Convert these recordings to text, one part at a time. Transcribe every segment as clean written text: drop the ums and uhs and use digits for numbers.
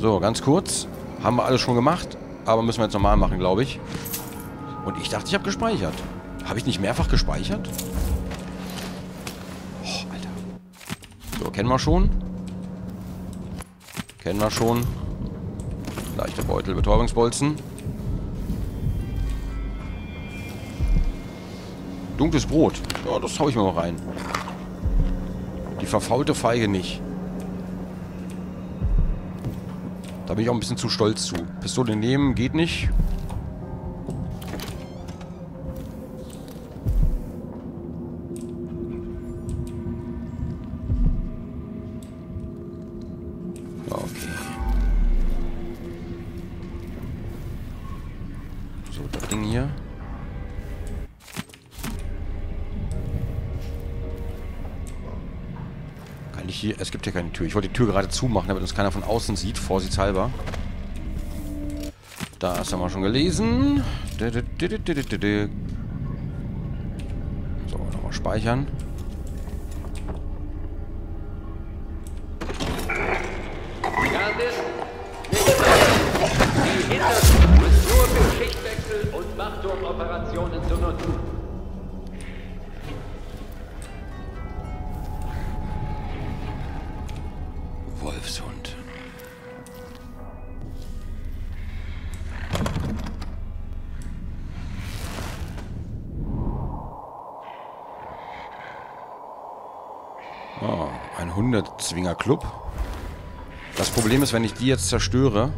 So, ganz kurz. Haben wir alles schon gemacht. Aber müssen wir jetzt normal machen, glaube ich. Und ich dachte, ich habe gespeichert. Habe ich nicht mehrfach gespeichert? Oh, Alter. So, kennen wir schon. Kennen wir schon. Leichter Beutel, Betäubungsbolzen. Dunkles Brot. Ja, das hau ich mir mal rein. Die verfaulte Feige nicht. Da bin ich auch ein bisschen zu stolz zu. Pistole nehmen geht nicht. Okay. So, das Ding hier. Kann ich hier... Es gibt hier keine Tür. Ich wollte die Tür gerade zumachen, damit uns keiner von außen sieht. Vorsichtshalber. Das haben wir schon gelesen. So, nochmal speichern. Die Hintertür ist nur für Schichtwechsel und Wachturmoperationen zu nutzen. Wolfshund. Oh, ein Hundezwinger-Club. Das Problem ist, wenn ich die jetzt zerstöre...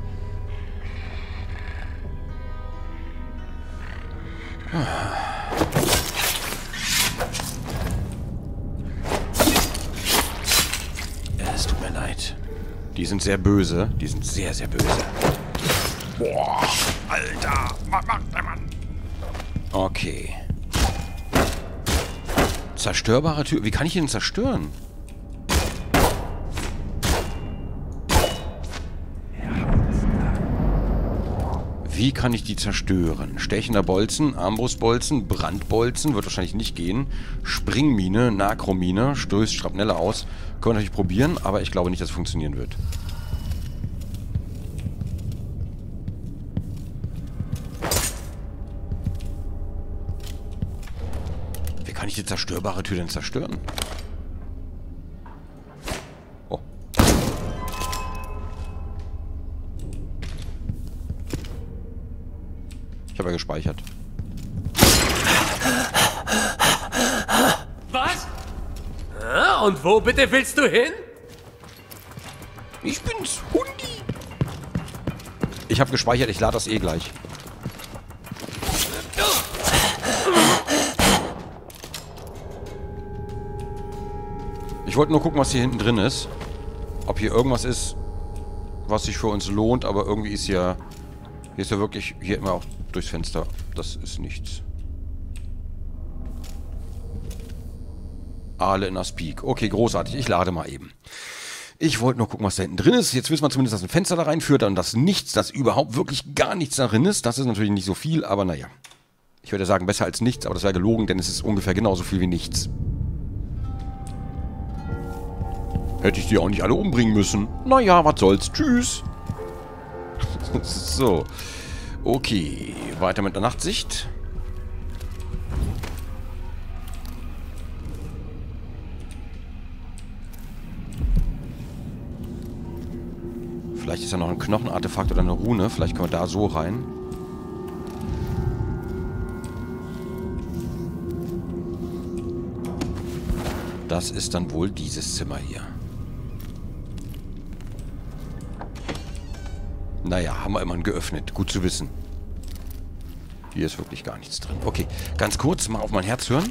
Es tut mir leid. Die sind sehr böse. Die sind sehr, sehr böse. Boah, Alter. Was macht der Mann? Okay. Zerstörbare Tür. Wie kann ich ihn zerstören? Wie kann ich die zerstören? Stechender Bolzen, Armbrustbolzen, Brandbolzen, wird wahrscheinlich nicht gehen. Springmine, Nakromine, stößt Schrapnelle aus. Können wir natürlich probieren, aber ich glaube nicht, dass es funktionieren wird. Wie kann ich die zerstörbare Tür denn zerstören? Oh. Ich habe ja gespeichert. Was? Ah, und wo bitte willst du hin? Ich bin's, Hundi. Ich habe gespeichert, ich lade das eh gleich. Ich wollte nur gucken, was hier hinten drin ist. Ob hier irgendwas ist, was sich für uns lohnt, aber irgendwie ist ja... Hier ist ja wirklich... Hier immer auch durchs Fenster. Das ist nichts. Aale in Aspik. Okay, großartig. Ich lade mal eben. Ich wollte nur gucken, was da hinten drin ist. Jetzt wissen wir zumindest, dass ein Fenster da reinführt und dass nichts, dass überhaupt wirklich gar nichts darin ist. Das ist natürlich nicht so viel, aber naja. Ich würde sagen, besser als nichts, aber das wäre gelogen, denn es ist ungefähr genauso viel wie nichts. Hätte ich die auch nicht alle umbringen müssen. Naja, was soll's. Tschüss. So. Okay. Weiter mit der Nachtsicht. Vielleicht ist ja noch ein Knochenartefakt oder eine Rune. Vielleicht können wir da so rein. Das ist dann wohl dieses Zimmer hier. Naja, haben wir immerhin geöffnet. Gut zu wissen. Hier ist wirklich gar nichts drin. Okay, ganz kurz mal auf mein Herz hören.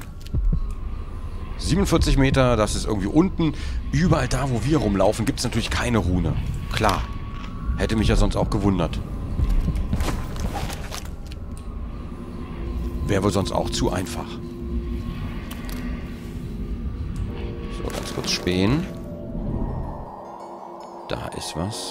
47 Meter, das ist irgendwie unten. Überall da, wo wir rumlaufen, gibt es natürlich keine Rune. Klar. Hätte mich ja sonst auch gewundert. Wäre wohl sonst auch zu einfach. So, ganz kurz spähen. Da ist was.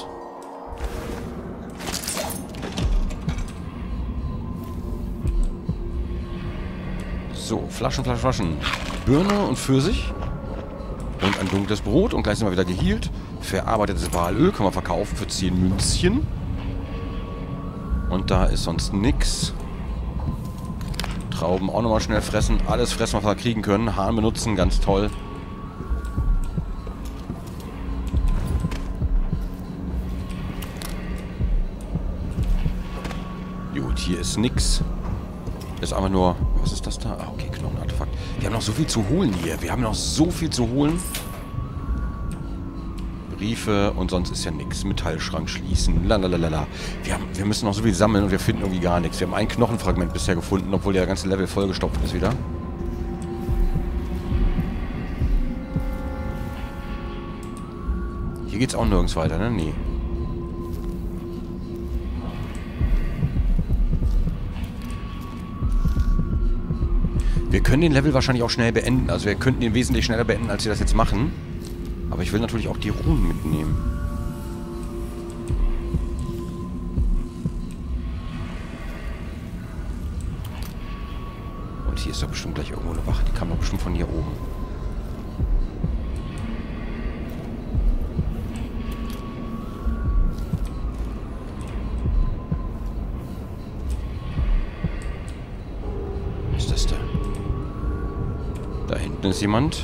So, Flaschen, Flaschen, Flaschen. Birne und Pfirsich. Und ein dunkles Brot. Und gleich sind wir wieder geheilt. Verarbeitetes Walöl können wir verkaufen für 10 Münzchen. Und da ist sonst nix. Trauben auch nochmal schnell fressen. Alles fressen, was wir kriegen können. Hahn benutzen, ganz toll. Gut, hier ist nix. Ist einfach nur... Was ist das da? Ah, okay, Knochenartefakt. Wir haben noch so viel zu holen hier. Wir haben noch so viel zu holen. Briefe und sonst ist ja nichts. Metallschrank schließen. Lalalala. Wir müssen noch so viel sammeln und wir finden irgendwie gar nichts. Wir haben ein Knochenfragment bisher gefunden, obwohl der ganze Level vollgestopft ist wieder. Hier geht's auch nirgends weiter, ne? Nee. Wir können den Level wahrscheinlich auch schnell beenden. Also wir könnten ihn wesentlich schneller beenden, als wir das jetzt machen. Aber ich will natürlich auch die Runen mitnehmen. Und hier ist doch bestimmt gleich irgendwo eine Wache. Die kam doch bestimmt von hier oben. Was ist das da? Da hinten ist jemand.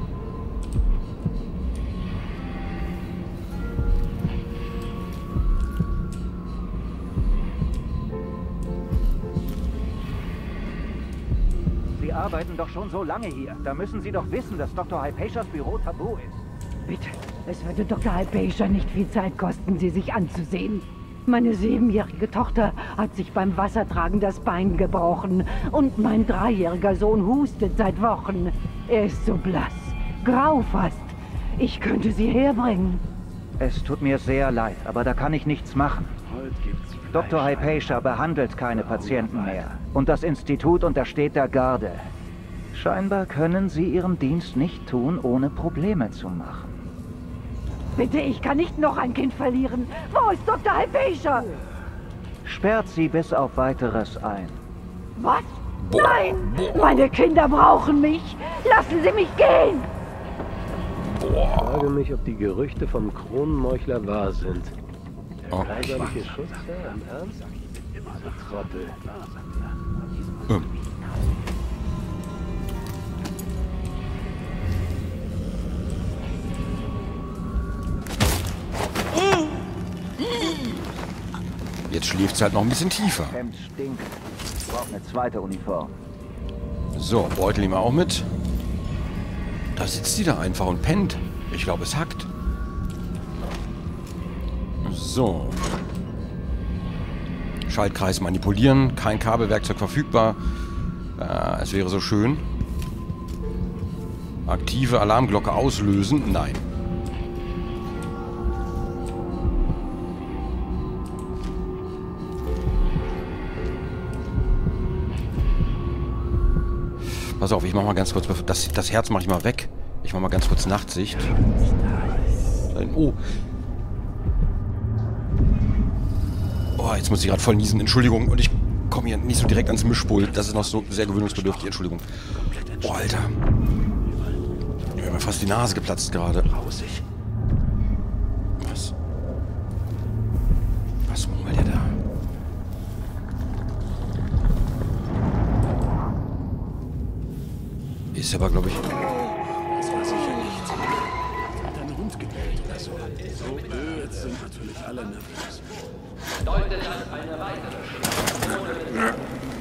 Sie arbeiten doch schon so lange hier. Da müssen Sie doch wissen, dass Dr. Hypatias Büro tabu ist. Bitte, es würde Dr. Hypatia nicht viel Zeit kosten, sie sich anzusehen. Meine 7-jährige Tochter hat sich beim Wassertragen das Bein gebrochen und mein 3-jähriger Sohn hustet seit Wochen. Er ist so blass, grau fast. Ich könnte sie herbringen. Es tut mir sehr leid, aber da kann ich nichts machen. Dr. Hypatia behandelt keine Patienten mehr. Und das Institut untersteht der Garde. Scheinbar können Sie Ihren Dienst nicht tun, ohne Probleme zu machen. Bitte, ich kann nicht noch ein Kind verlieren. Wo ist Dr. Hypatia? Sperrt sie bis auf Weiteres ein. Was? Nein! Meine Kinder brauchen mich! Lassen Sie mich gehen! Ich frage mich, ob die Gerüchte vom Kronenmeuchler wahr sind. Der Okay. kaiserliche Schutzherr, im Ernst? Diese Trottel. Jetzt schläft es halt noch ein bisschen tiefer. Hemd stinkt. Ich brauche eine zweite Uniform. So, Beutel nehmen wir auch mit. Da sitzt sie da einfach und pennt. Ich glaube, es hackt. So. Schaltkreis manipulieren. Kein Kabelwerkzeug verfügbar. Es wäre so schön. Aktive Alarmglocke auslösen. Nein. Pass auf, ich mach mal ganz kurz... Das Herz mache ich mal weg. Ich mach mal ganz kurz Nachtsicht. Oh. Oh, jetzt muss ich gerade voll niesen. Entschuldigung. Und ich komme hier nicht so direkt ans Mischpult. Das ist noch so sehr gewöhnungsbedürftig. Entschuldigung. Oh, Alter. Mir hat mir fast die Nase geplatzt gerade. Was? Was murmelt der da? Ist aber, glaube ich... Das war sicher nichts. Hat ein Hund gebellt oder so. So blöd sind natürlich alle nervös. Deutet das eine weitere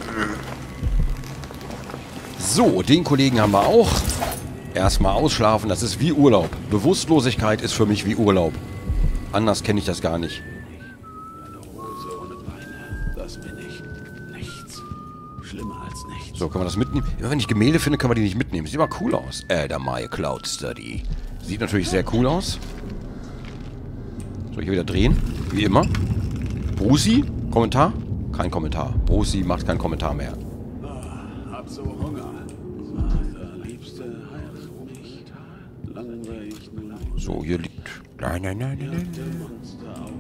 So, den Kollegen haben wir auch. Erstmal ausschlafen, das ist wie Urlaub. Bewusstlosigkeit ist für mich wie Urlaub. Anders kenne ich das gar nicht. Eine Hose ohne Beine. Das bin ich. Nichts. Schlimmer als nichts. So, können wir das mitnehmen? Immer wenn ich Gemälde finde, können wir die nicht mitnehmen. Sieht aber cool aus. Der My Cloud Study. Sieht natürlich sehr cool aus. Soll ich hier wieder drehen? Wie immer. Brusi? Kommentar? Kein Kommentar. Brusi macht keinen Kommentar mehr. Hab so Hunger. Vater, Liebste, heiratet mich. Langweilig nur. So, hier liegt... Nein. Monster auf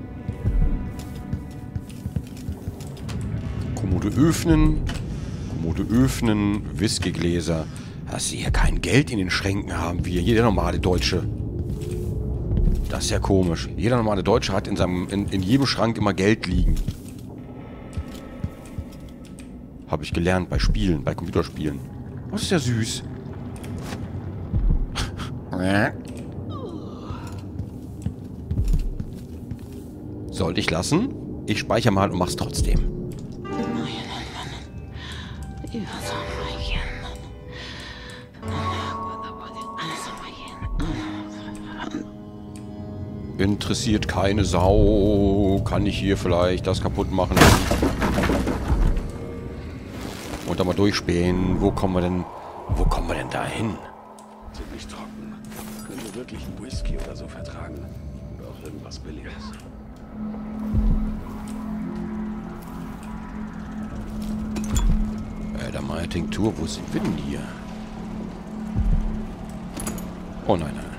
den Kommode öffnen. Whiskygläser. Dass sie hier kein Geld in den Schränken haben, wie jeder normale Deutsche. Das ist ja komisch. Jeder normale Deutsche hat in jedem Schrank immer Geld liegen. Habe ich gelernt bei Spielen, bei Computerspielen. Das ist ja süß. Sollte ich lassen? Ich speichere mal und mach's trotzdem. Interessiert keine Sau. Kann ich hier vielleicht das kaputt machen? Und dann mal durchspähen. Wo kommen wir denn da hin? Ziemlich trocken. Könnte wirklich einen Whisky oder so vertragen. Oder auch irgendwas Billiges. Da mal eine Tinktur. Wo sind wir denn hier? Oh nein, nein.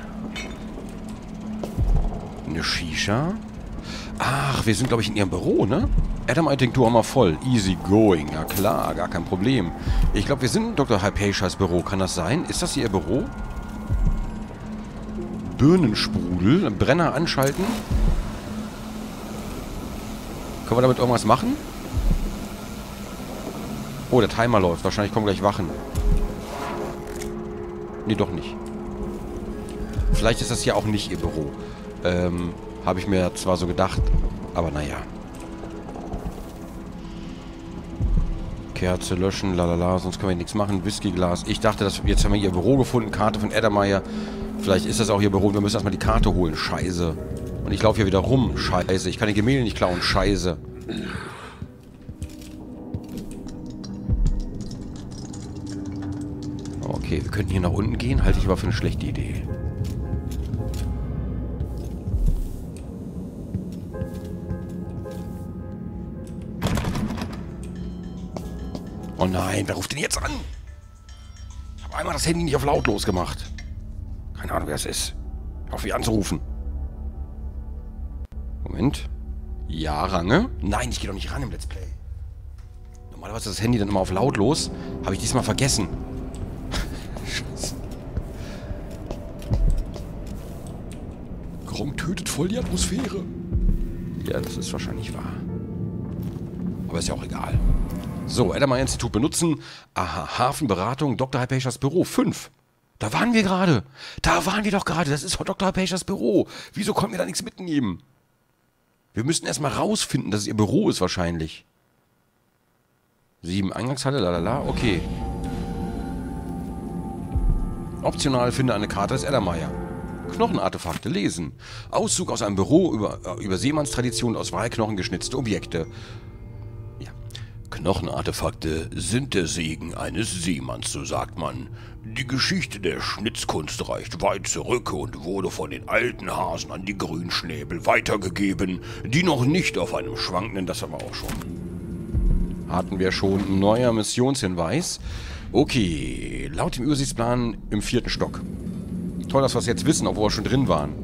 Eine Shisha? Ach, wir sind, glaube ich, in ihrem Büro, ne? Adam-Tinktur haben wir voll. Easy going. Ja klar, gar kein Problem. Ich glaube, wir sind in Dr. Hypatias Büro. Kann das sein? Ist das hier ihr Büro? Birnensprudel. Brenner anschalten. Können wir damit irgendwas machen? Oh, der Timer läuft. Wahrscheinlich kommen gleich Wachen. Nee, doch nicht. Vielleicht ist das hier auch nicht ihr Büro. Habe ich mir zwar so gedacht, aber naja. Kerze löschen, lalala, sonst können wir nichts machen. Whiskyglas. Ich dachte, jetzt haben wir ihr Büro gefunden. Karte von Edermeier. Vielleicht ist das auch ihr Büro. Wir müssen erstmal die Karte holen. Scheiße. Und ich laufe hier wieder rum. Scheiße. Ich kann die Gemälde nicht klauen. Scheiße. Okay, wir könnten hier nach unten gehen. Halte ich aber für eine schlechte Idee. Oh nein, wer ruft denn jetzt an? Ich habe einmal das Handy nicht auf lautlos gemacht. Keine Ahnung, wer es ist. Ich hoffe, ihn anzurufen. Moment. Ja, Range? Nein, ich gehe doch nicht ran im Let's Play. Normalerweise ist das Handy dann immer auf lautlos. Habe ich diesmal vergessen. Scheiße. Gronk tötet voll die Atmosphäre. Ja, das ist wahrscheinlich wahr. Aber ist ja auch egal. So, Edermeier-Institut benutzen. Aha, Hafenberatung, Dr. Hypatias Büro 5. Da waren wir gerade. Da waren wir doch gerade. Das ist Dr. Hypatias Büro. Wieso konnten wir da nichts mitnehmen? Wir müssten erstmal rausfinden, dass es ihr Büro ist wahrscheinlich. 7 Eingangshalle, lalala, okay. Optional finde eine Karte des Edermeier. Knochenartefakte lesen. Auszug aus einem Büro über Seemannstradition aus Walknochen geschnitzte Objekte. Knochenartefakte sind der Segen eines Seemanns, so sagt man. Die Geschichte der Schnitzkunst reicht weit zurück und wurde von den alten Hasen an die Grünschnäbel weitergegeben, die noch nicht auf einem schwankenden, das haben wir auch schon. Hatten wir schon ein neuer Missionshinweis. Okay, laut dem Übersichtsplan im 4. Stock. Toll, dass wir es jetzt wissen, obwohl wir schon drin waren.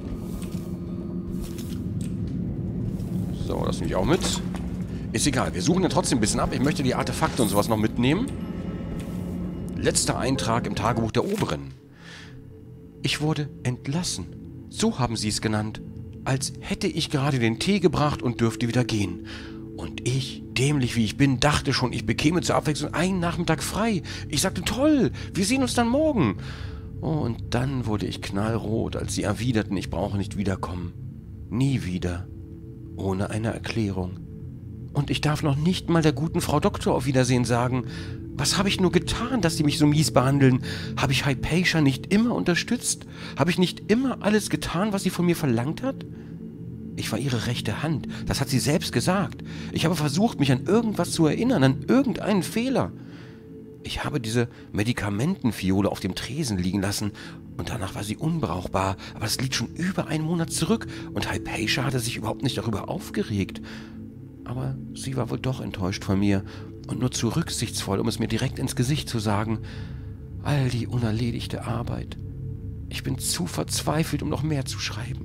So, das nehme ich auch mit. Ist egal, wir suchen ja trotzdem ein bisschen ab. Ich möchte die Artefakte und sowas noch mitnehmen. Letzter Eintrag im Tagebuch der Oberen. Ich wurde entlassen. So haben sie es genannt. Als hätte ich gerade den Tee gebracht und dürfte wieder gehen. Und ich, dämlich wie ich bin, dachte schon, ich bekäme zur Abwechslung einen Nachmittag frei. Ich sagte, toll, wir sehen uns dann morgen. Oh, und dann wurde ich knallrot, als sie erwiderten, ich brauche nicht wiederkommen. Nie wieder. Ohne eine Erklärung. Und ich darf noch nicht mal der guten Frau Doktor auf Wiedersehen sagen. Was habe ich nur getan, dass sie mich so mies behandeln? Habe ich Hypatia nicht immer unterstützt? Habe ich nicht immer alles getan, was sie von mir verlangt hat? Ich war ihre rechte Hand, das hat sie selbst gesagt. Ich habe versucht, mich an irgendwas zu erinnern, an irgendeinen Fehler. Ich habe diese Medikamentenfiole auf dem Tresen liegen lassen und danach war sie unbrauchbar, aber das liegt schon über einen Monat zurück und Hypatia hatte sich überhaupt nicht darüber aufgeregt. Aber sie war wohl doch enttäuscht von mir und nur zu rücksichtsvoll, um es mir direkt ins Gesicht zu sagen. All die unerledigte Arbeit. Ich bin zu verzweifelt, um noch mehr zu schreiben.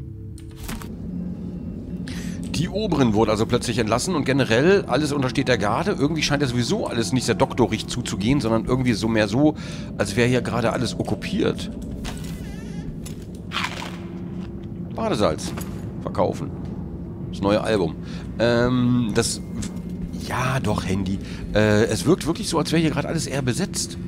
Die Oberen wurde also plötzlich entlassen und generell alles untersteht der Garde. Irgendwie scheint ja sowieso alles nicht sehr doktorig zuzugehen, sondern irgendwie so mehr so, als wäre hier gerade alles okkupiert. Badesalz. Verkaufen. Das neue Album. Ja, doch, Handy. Es wirkt wirklich so, als wäre hier gerade alles eher besetzt.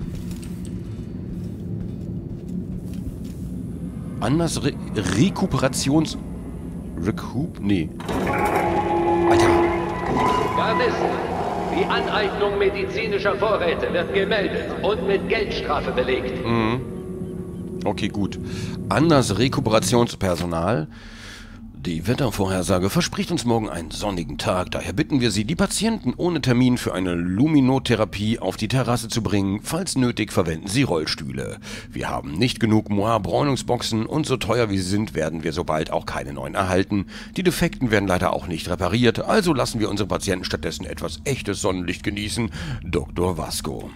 Anders Rekuperations... Nee. Alter. Gardisten, die Aneignung medizinischer Vorräte wird gemeldet und mit Geldstrafe belegt. Okay, gut. Anders Rekuperationspersonal. Die Wettervorhersage verspricht uns morgen einen sonnigen Tag. Daher bitten wir Sie, die Patienten ohne Termin für eine Luminotherapie auf die Terrasse zu bringen. Falls nötig, verwenden Sie Rollstühle. Wir haben nicht genug Moir-Bräunungsboxen und so teuer wie sie sind, werden wir sobald auch keine neuen erhalten. Die Defekten werden leider auch nicht repariert, also lassen wir unsere Patienten stattdessen etwas echtes Sonnenlicht genießen. Dr. Vasco.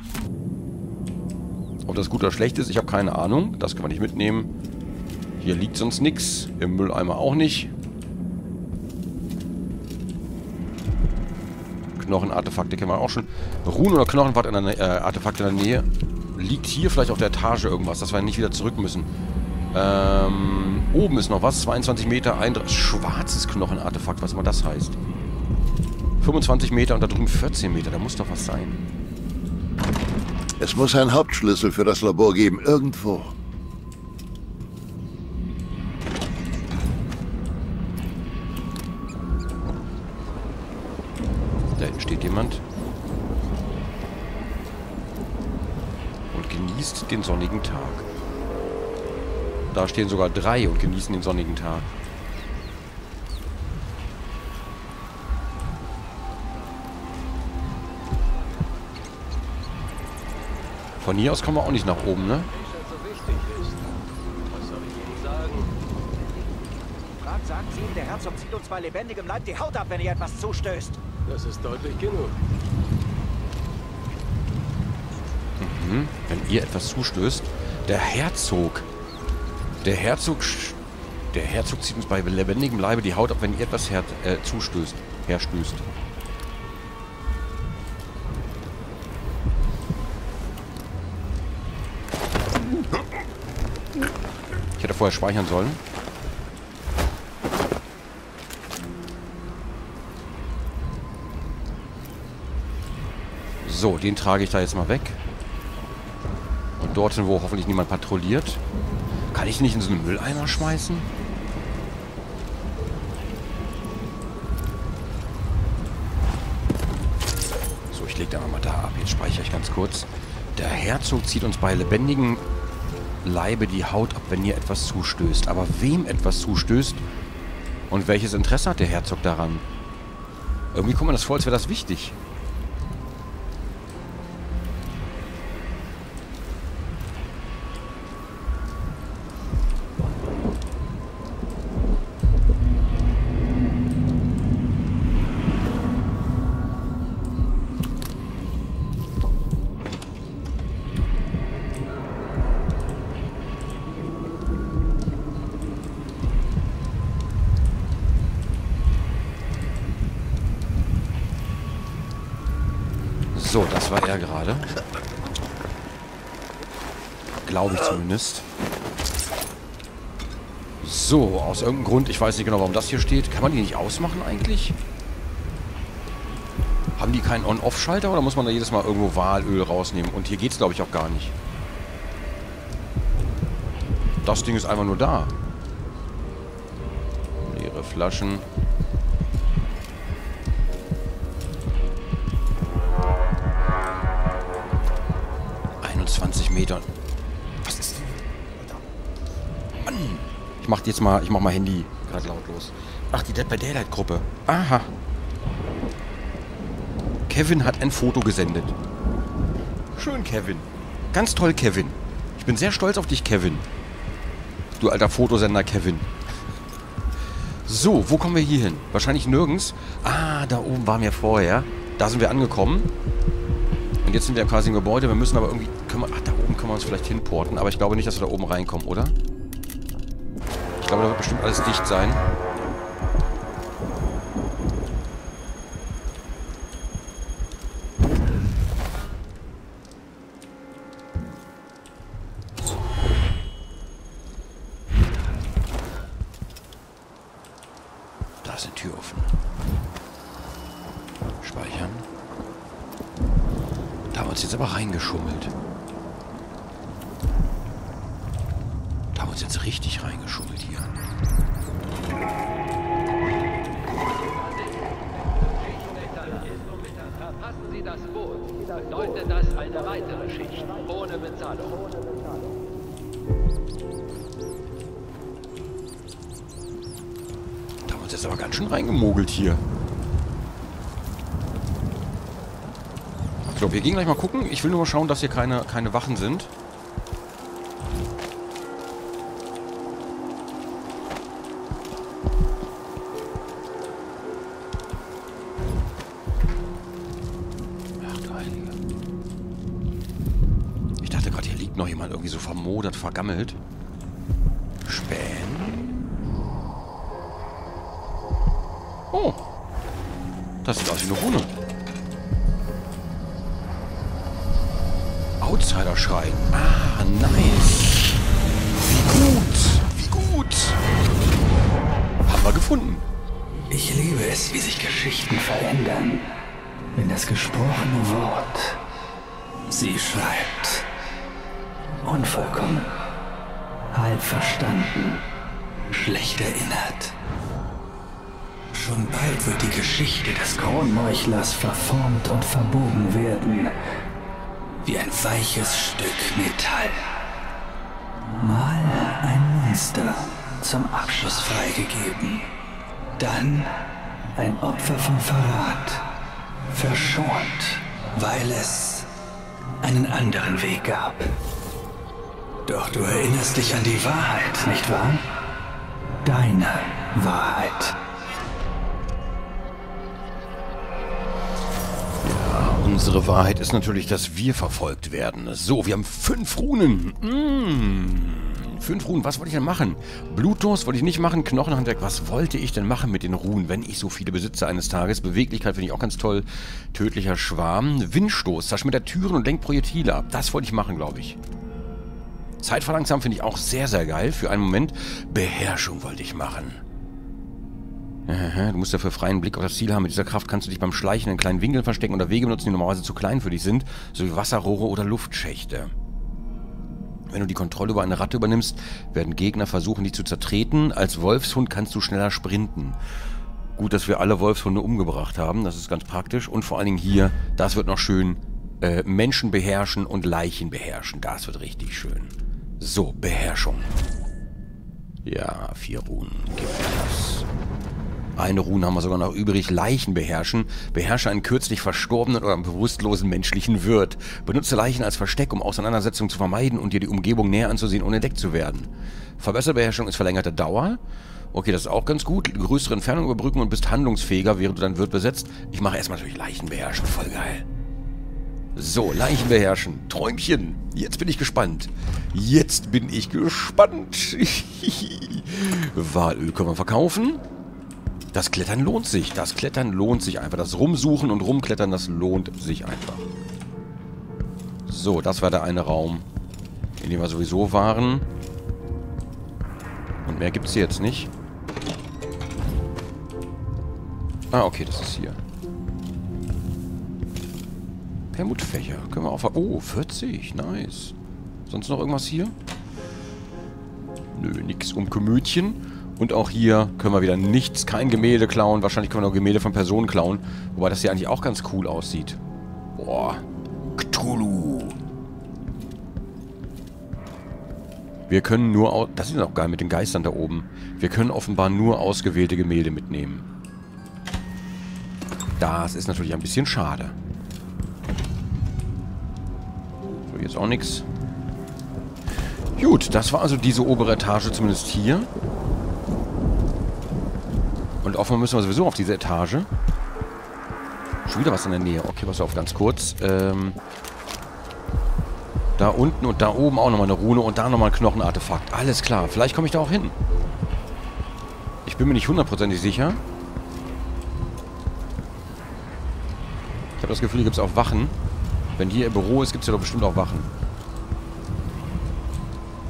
Ob das gut oder schlecht ist, ich habe keine Ahnung. Das kann man nicht mitnehmen. Hier liegt sonst nichts. Im Mülleimer auch nicht. Knochenartefakte kennen wir auch schon. Runen oder Knochenartefakte in der Nähe. Liegt hier vielleicht auf der Etage irgendwas, dass wir nicht wieder zurück müssen. Oben ist noch was. 22 Meter. Ein schwarzes Knochenartefakt. Was immer das heißt. 25 Meter und da drüben 14 Meter. Da muss doch was sein. Es muss einen Hauptschlüssel für das Labor geben. Irgendwo. Da hinten steht jemand. Und genießt den sonnigen Tag. Da stehen sogar 3 und genießen den sonnigen Tag. Von hier aus kommen wir auch nicht nach oben, ne? Sagen Sie ihm, der Herzog zieht uns bei lebendigem Leib die Haut ab, wenn ihr etwas zustößt. Das ist deutlich genug. Wenn ihr etwas zustößt. Der Herzog zieht uns bei lebendigem Leibe die Haut ab, wenn ihr etwas herstößt. Ich hätte vorher speichern sollen. So, den trage ich da jetzt mal weg. Und dorthin, wo hoffentlich niemand patrouilliert. Kann ich nicht in so einen Mülleimer schmeißen? So, ich lege da mal da ab. Jetzt speichere ich ganz kurz. Der Herzog zieht uns bei lebendigem Leibe die Haut ab, wenn ihr etwas zustößt. Aber wem etwas zustößt und welches Interesse hat der Herzog daran? Irgendwie kommt mir das vor, als wäre das wichtig. So, das war er gerade. Glaube ich zumindest. So, aus irgendeinem Grund, ich weiß nicht genau, warum das hier steht. Kann man die nicht ausmachen eigentlich? Haben die keinen On-Off-Schalter oder muss man da jedes Mal irgendwo Walöl rausnehmen? Und hier geht es, glaube ich, auch gar nicht. Das Ding ist einfach nur da. Leere Flaschen. Metern. Was ist denn? Mann! Ich mach mal Handy gerade lautlos. Ach, die Dead by Daylight Gruppe. Aha. Kevin hat ein Foto gesendet. Schön, Kevin. Ganz toll, Kevin. Ich bin sehr stolz auf dich, Kevin. Du alter Fotosender, Kevin. So, wo kommen wir hier hin? Wahrscheinlich nirgends. Ah, da oben waren wir vorher. Da sind wir angekommen. Und jetzt sind wir quasi im Gebäude. Wir müssen aber irgendwie... Ach, da oben können wir uns vielleicht hinporten. Aber ich glaube nicht, dass wir da oben reinkommen, oder? Ich glaube, da wird bestimmt alles dicht sein. ist eine Tür offen. Speichern. Da haben wir uns jetzt aber reingeschummelt. Da haben wir uns jetzt richtig reingeschummelt hier. Verpassen Sie das Boot, bedeutet das eine weitere Schicht ohne Bezahlung. Da haben wir uns jetzt aber ganz schön reingemogelt hier. So, wir gehen gleich mal gucken. Ich will nur mal schauen, dass hier keine Wachen sind. Ach du Heilige. Ich dachte gerade, hier liegt noch jemand irgendwie so vermodert, vergammelt. Spähen. Oh. Das sieht aus wie eine Rune. Outsider-Schrein. Ah, nice. Wie gut. Wie gut. Haben wir gefunden. Ich liebe es, wie sich Geschichten verändern, wenn das gesprochene Wort sie schreibt. Unvollkommen, halb verstanden, schlecht erinnert. Schon bald wird die Geschichte des Kronmeuchlers verformt und verbogen werden, wie ein weiches Stück Metall. Mal ein Monster zum Abschuss freigegeben. Dann ein Opfer vom Verrat. Verschont, weil es einen anderen Weg gab. Doch du erinnerst dich an die Wahrheit, nicht wahr? Deine Wahrheit. Unsere Wahrheit ist natürlich, dass wir verfolgt werden. So, wir haben 5 Runen. 5 Runen, was wollte ich denn machen? Blutdurst wollte ich nicht machen, Knochenhandwerk, was wollte ich denn machen mit den Runen, wenn ich so viele besitze eines Tages? Beweglichkeit finde ich auch ganz toll. Tödlicher Schwarm. Windstoß, zerschmettert Türen und lenkt Projektile ab. Das wollte ich machen, glaube ich. Zeitverlangsamen finde ich auch sehr, sehr geil. Für einen Moment. Beherrschung wollte ich machen. Du musst dafür freien Blick auf das Ziel haben. Mit dieser Kraft kannst du dich beim Schleichen in kleinen Winkeln verstecken oder Wege benutzen, die normalerweise zu klein für dich sind, sowie Wasserrohre oder Luftschächte. Wenn du die Kontrolle über eine Ratte übernimmst, werden Gegner versuchen, dich zu zertreten. Als Wolfshund kannst du schneller sprinten. Gut, dass wir alle Wolfshunde umgebracht haben. Das ist ganz praktisch. Und vor allen Dingen hier, das wird noch schön, Menschen beherrschen und Leichen beherrschen. Das wird richtig schön. So, Beherrschung. Ja, 4 Runen. Gib mir das. Eine Rune haben wir sogar noch übrig. Leichen beherrschen. Beherrsche einen kürzlich verstorbenen oder bewusstlosen menschlichen Wirt. Benutze Leichen als Versteck, um Auseinandersetzungen zu vermeiden und dir die Umgebung näher anzusehen, ohne entdeckt zu werden. Verbesserte Beherrschung ist verlängerte Dauer. Okay, das ist auch ganz gut. Größere Entfernung überbrücken und bist handlungsfähiger, während du deinen Wirt besetzt. Ich mache erstmal natürlich Leichen beherrschen. Voll geil. So, Leichen beherrschen. Träumchen. Jetzt bin ich gespannt. Jetzt bin ich gespannt. Walöl können wir verkaufen. Das Klettern lohnt sich. Das Klettern lohnt sich einfach. Das Rumsuchen und Rumklettern, das lohnt sich einfach. So, das war der eine Raum, in dem wir sowieso waren. Und mehr gibt es hier jetzt nicht. Ah, okay, das ist hier. Permutfächer. Können wir auch... Oh, 40. Nice. Sonst noch irgendwas hier? Nö, nix um Komödchen. Und auch hier können wir wieder nichts, kein Gemälde klauen. Wahrscheinlich können wir noch Gemälde von Personen klauen. Wobei das hier eigentlich auch ganz cool aussieht. Boah. Cthulhu. Wir können nur... Das ist auch geil mit den Geistern da oben. Wir können offenbar nur ausgewählte Gemälde mitnehmen. Das ist natürlich ein bisschen schade. So, jetzt auch nichts. Gut, das war also diese obere Etage, zumindest hier. Und offenbar müssen wir sowieso auf diese Etage. Schon wieder was in der Nähe. Okay, pass auf, ganz kurz. Da unten und da oben auch nochmal eine Rune und da nochmal ein Knochenartefakt. Alles klar, vielleicht komme ich da auch hin. Ich bin mir nicht hundertprozentig sicher. Ich habe das Gefühl, hier gibt es auch Wachen. Wenn hier im Büro ist, gibt es ja doch bestimmt auch Wachen.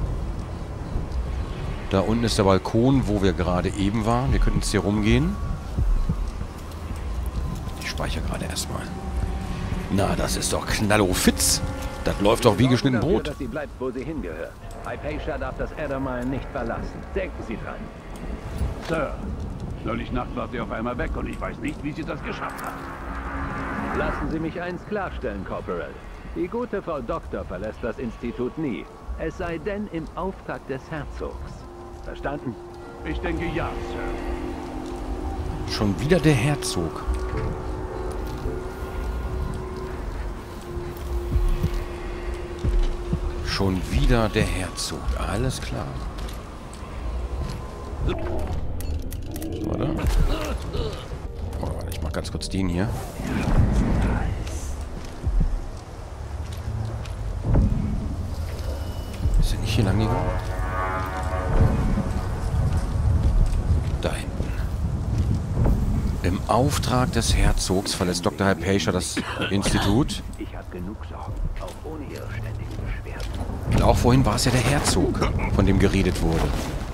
Da unten ist der Balkon, wo wir gerade eben waren. Wir könnten jetzt hier rumgehen. speichere gerade erstmal. Na, das ist doch knallofitz. Das läuft doch wie geschnitten Brot. Dass sie bleibt, wo sie hingehört. Hypatia darf das Addermine nicht verlassen. Denken Sie dran. Sir, neulich Nacht war sie auf einmal weg und ich weiß nicht, wie sie das geschafft hat. Lassen Sie mich eins klarstellen, Corporal. Die gute Frau Doktor verlässt das Institut nie. Es sei denn im Auftrag des Herzogs. Verstanden? Ich denke ja, Sir. Schon wieder der Herzog. Schon wieder der Herzog. Alles klar. Warte. Oh, ich mach ganz kurz den hier. Ist er nicht hier lang gegangen? Da hinten. Im Auftrag des Herzogs verlässt Dr. Hypatia das Institut. Ich habe genug Sorgen, auch ohne Ihre ständigen Beschwerden. Und auch vorhin war es ja der Herzog, von dem geredet wurde.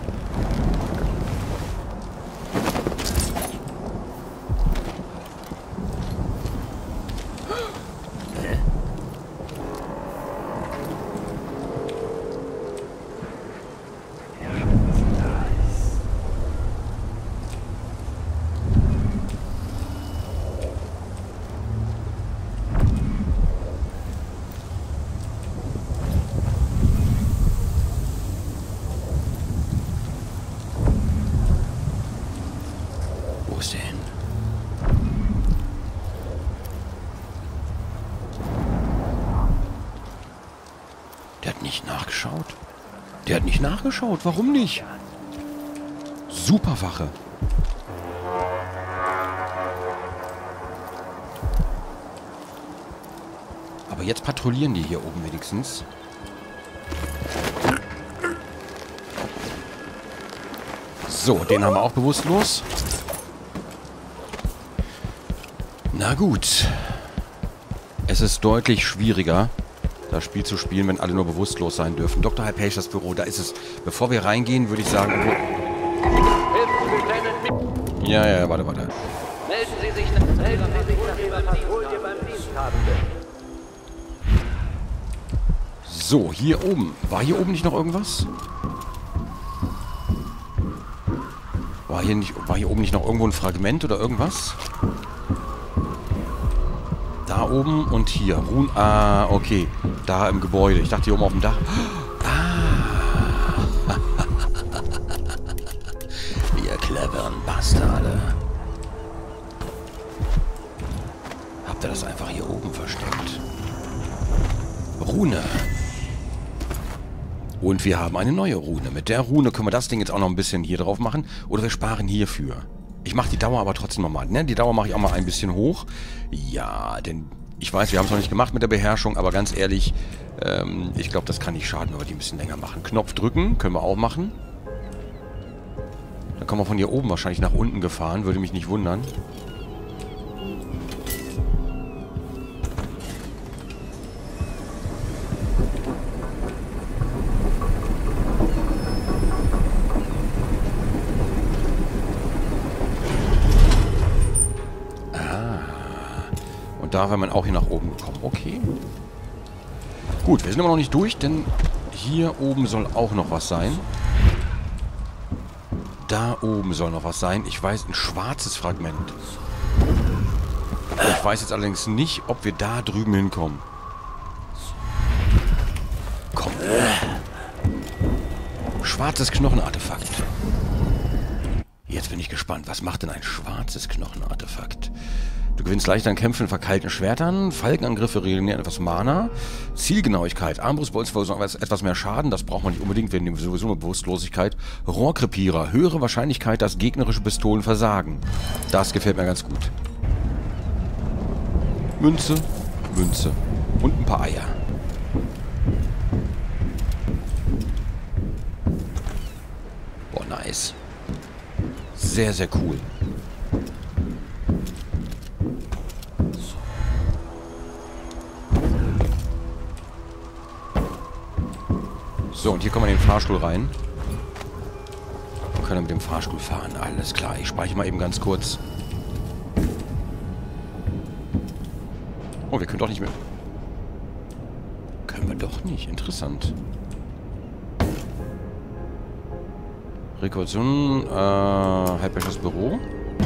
Wo ist der hin? Der hat nicht nachgeschaut. Der hat nicht nachgeschaut. Warum nicht? Superwache. Aber jetzt patrouillieren die hier oben wenigstens. So, den haben wir auch bewusstlos. Na gut. Es ist deutlich schwieriger, das Spiel zu spielen, wenn alle nur bewusstlos sein dürfen. Dr. Hypatias Büro, da ist es. Bevor wir reingehen, würde ich sagen... Ja, warte. Melden Sie sich nach Ihrer Patrouille beim Diensthabenden. So, hier oben. War hier oben nicht noch irgendwas? War hier oben nicht noch irgendwo ein Fragment oder irgendwas? Da oben und hier. Ruhen. Ah, okay. Da im Gebäude. Ich dachte hier oben auf dem Dach. Ah. Ihr cleveren Bastarde. Habt ihr das einfach hier oben versteckt? Rune. Und wir haben eine neue Rune. Mit der Rune können wir das Ding jetzt auch noch ein bisschen hier drauf machen. Oder wir sparen hierfür. Ich mache die Dauer aber trotzdem nochmal. Ne? Die Dauer mache ich auch mal ein bisschen hoch. Ja, denn ich weiß, wir haben es noch nicht gemacht mit der Beherrschung. Aber ganz ehrlich, ich glaube, das kann nicht schaden, wenn wir die ein bisschen länger machen. Knopf drücken, können wir auch machen. Dann kommen wir von hier oben wahrscheinlich nach unten gefahren. Würde mich nicht wundern. Da wäre man auch hier nach oben gekommen. Okay. Gut, wir sind aber noch nicht durch, denn hier oben soll auch noch was sein. Da oben soll noch was sein. Ich weiß, ein schwarzes Fragment. Ich weiß jetzt allerdings nicht, ob wir da drüben hinkommen. Komm. Schwarzes Knochenartefakt. Jetzt bin ich gespannt. Was macht denn ein schwarzes Knochenartefakt? Du gewinnst leichter an Kämpfen in verkeilten Schwertern. Falkenangriffe regenerieren etwas Mana. Zielgenauigkeit. Armbrustbolzen verursachen etwas mehr Schaden. Das braucht man nicht unbedingt. Wir nehmen sowieso eine Bewusstlosigkeit. Rohrkrepierer. Höhere Wahrscheinlichkeit, dass gegnerische Pistolen versagen. Das gefällt mir ganz gut. Münze. Münze. Und ein paar Eier. Boah, nice. Sehr, sehr cool. So, und hier kommen wir in den Fahrstuhl rein. Wir können mit dem Fahrstuhl fahren. Alles klar. Ich speichere mal eben ganz kurz. Oh, wir können doch nicht mehr... Können wir doch nicht. Interessant. Rekursion, Halbwäschers Büro.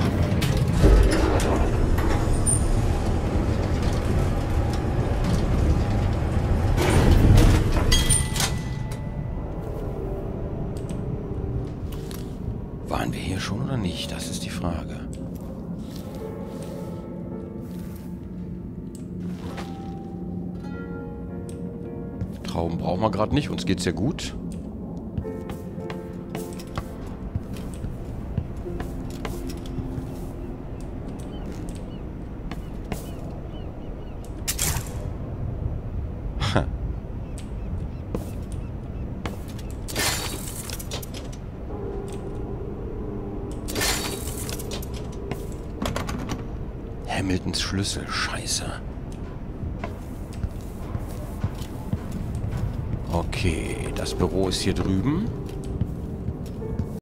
Waren wir hier schon oder nicht? Das ist die Frage. Trauben brauchen wir gerade nicht. Uns geht's ja gut. Hamiltons Schlüssel. Scheiße. Okay, das Büro ist hier drüben.